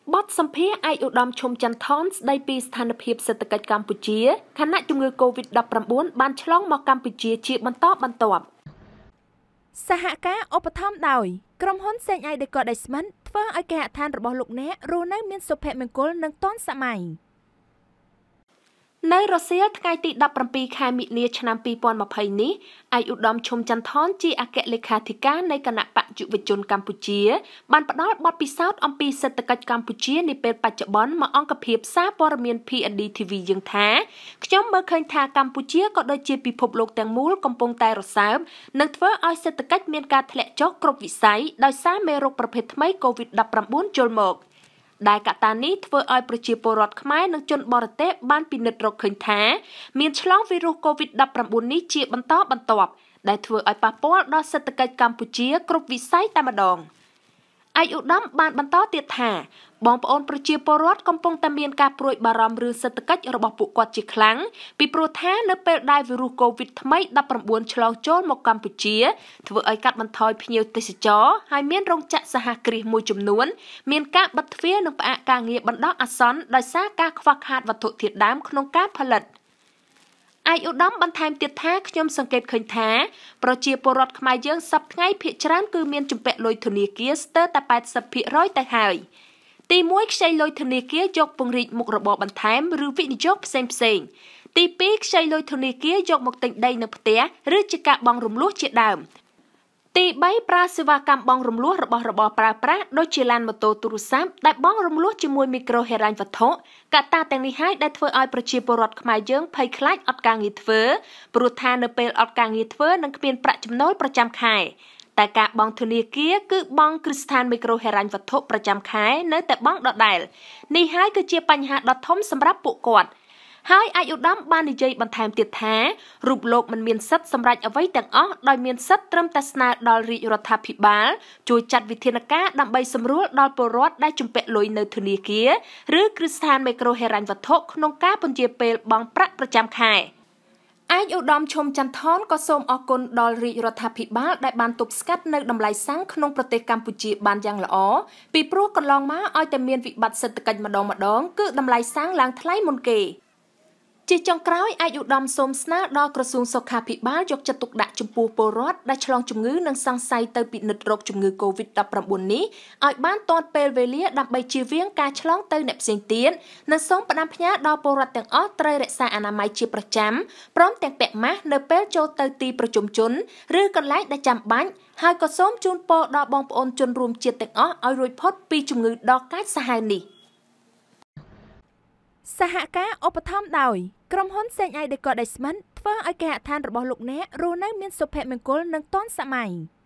បទសម្ភាសន៍ឯកឧត្តមឈុំច័ន្ទថនស្ដីពីស្ថានភាពសេដ្ឋកិច្ចកម្ពុជាខណៈជំងឺ COVID-19 បានឆ្លងមកកម្ពុជាជាបន្តបន្ទាប់សហការឧបត្ថម្ភដោយក្រុមហ៊ុនសេងអៃដេកដេស្មិនធ្វើឲ្យគេហដ្ឋានរបស់លោកអ្នករស់នៅមានសុភមង្គលនិងទាន់សម័យនៅរសៀលថ្ងៃទី17ខែមិនិនាឆ្នាំ2020នេះឯកឧត្តមឈុំច័ន្ទថនជាអគ្គលេខាធិការនៃគណៈបកយុវជនកម្ពុជាបានផ្ដល់បទពិសោធន៍អំពីសេដ្ឋកិច្ចកម្ពុជានាពេលបច្ចុប្បន្នមកអង្គភាពសារព័ត៌មាន PND TV យើងថាខ្ញុំមើលឃើញថាកម្ពុជាក៏ដូចជាពិភពលោកទាំងមូលកំពុងតែរសើបនិងធ្វើឲ្យសេដ្ឋកិច្ចមានការធ្លាក់ចុះគ្រប់វិស័យដោយសារមេរោគប្រភេទថ្មី COVID-19 ចូលមកដែលកត្តានេះធ្វើឲ្យប្រជាពលរដ្ឋខ្មែរនិងជនបរទេសបានពិនិត្យរកឃើញថាមានឆ្លងវីរុស COVID-19 នេះជាបន្តបន្ទាប់ដែលធ្វើឲ្យប៉ះពាល់ដល់សេដ្ឋកិច្ចកម្ពុជាគ្រប់វិស័យតែម្ដងឯកឧត្តមបានបន្តទៀតថាបងប្អូនប្រជាពលរដ្ឋកំពុងតែមានការព្រួយបារម្ភរឿងសេដ្ឋកិច្ចរបស់ពួកគាត់ជាខ្លាំងពីព្រោះថានៅពេលដែលវីរុស COVID ថ្មី 19 ឆ្លងចូលមកកម្ពុជាធ្វើឲ្យកាត់បន្ថយភ្ញៀវទេសចរហើយមានរោងចក្រសហគ្រាសមួយចំនួនមានការបិទទ្វារនិងផ្អាកការងារបណ្ដោះអាសន្នដោយសារការខ្វះខាតវត្ថុធាតុដើមក្នុងការផលិតឯកឧត្តមបន្ថែមទៀតថាខ្ញុំសង្កេតឃើញថាប្រជាពលរដ្ឋខ្មែរយើងសប្តាហ៍ថ្ងៃភាគច្រើនគឺមានជំពាក់លុយធនាគារស្ទើរតែ 80% ទៅហើយទី1ខ្ចីលុយធនាគារយកពង្រីកមុខរបរបន្ថែមឬវិនិយោគផ្សេងទី2ខ្ចីលុយធនាគារយកមកទិញដីនៅផ្ទះឬជាការបង់រំលោះជាដើមទី3ប្រើសេវាកម្មបង់រំលោះរបស់របរប្រើប្រាស់ដូចជាឡានម៉ូតូទូរស័ព្ទដែលបង់រំលោះជាមួយមីក្រូហិរញ្ញវត្ថុកត្តាទាំងនេះហើយដែលធ្វើឲ្យប្រជាពលរដ្ឋខ្មែរយើងភ័យខ្លាចអត់ការងារធ្វើព្រោះថានៅពេលអត់ការងារធ្វើនឹងគ្មានប្រាក់ចំណូលប្រចាំខែតែការបង់ធនាគារគឺបង់គ្រឹះស្ថានមីក្រូហិរញ្ញវត្ថុប្រចាំខែនៅតែបង់ដដែលនេះហើយគឺជាបញ្ហាដ៏ធំសម្រាប់ពួកគាត់ហើយឯកឧត្តមបាននិយាយបន្ថែមទៀតថារូបលោកមិនមានសិទ្ធិសម្រេចអ្វីទាំងអស់ដោយមានសិទ្ធិត្រឹមតែស្នើដល់រាជរដ្ឋាភិបាលជួយចាត់វិធានការដើម្បីសម្រួលដល់ពលរដ្ឋដែលជំពាក់លុយនៅធនាគារឬគ្រឹះស្ថានមីក្រូហិរញ្ញវត្ថុក្នុងការពន្យាពេលបង់ប្រាក់ប្រចាំខែឯកឧត្តមឈុំច័ន្ទថនក៏សូមអរគុណដល់រាជរដ្ឋាភិបាលដែលបានទប់ស្កាត់នៅតម្លៃសាំងក្នុងប្រទេសកម្ពុជាបានយ៉ាងល្អពីព្រោះកន្លងមកឲ្យតែមានវិបត្តិសេដ្ឋកិច្ចម្ដងគឺតម្លៃសាំងឡើងថ្លៃមុនគេជាចុងក្រោយឯកឧត្តមសូមស្នើដល់ក្រសួងសុខាភិបាលយកចិត្តទុកដាក់ចំពោះពលរដ្ឋដែលឆ្លងជំងឺនិងសង្ស័យទៅពិនិត្យរោគជំងឺ COVID-19 នេះឲ្យបានទាន់ពេលវេលាដើម្បីជៀសវាងការឆ្លងទៅអ្នកផ្សេងទៀតនិងសូមផ្ដាំផ្ញើដល់ពលរដ្ឋទាំងអស់ត្រូវរក្សាអនាម័យជាប្រចាំព្រមទាំងពាក់ម៉ាស់នៅពេលចូលទៅទីប្រជុំជនឬកន្លែងដែលចាំបាច់ហើយក៏សូមជូនពរដល់បងប្អូនជនរួមជាតិទាំងអស់ឲ្យរួចផុតពីជំងឺដ៏កាចសាហាវនេះសហការឧបត្ថម្ភដោយក្រុមហ៊ុនសេងអៃដេកដេស្មិនធ្វើឲ្យគេហដ្ឋានរបស់លោកអ្នករស់នៅមានសុភមង្គលនិងទាន់សម័យ